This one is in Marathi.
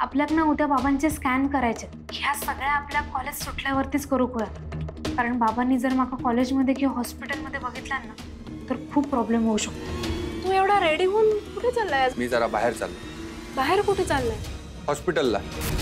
आपल्याकडनं उद्या बाबांचे स्कॅन करायचे, ह्या सगळ्या आपल्या कॉलेज सुटल्यावरतीच करूया. कारण बाबांनी जर माका कॉलेजमध्ये किंवा हॉस्पिटलमध्ये बघितलं ना तर खूप प्रॉब्लेम होऊ शकतो. तू एवढा रेडी होऊन कुठे चाललाय? मी जरा बाहेर चाललो. बाहेर कुठे चाललाय? हॉस्पिटलला.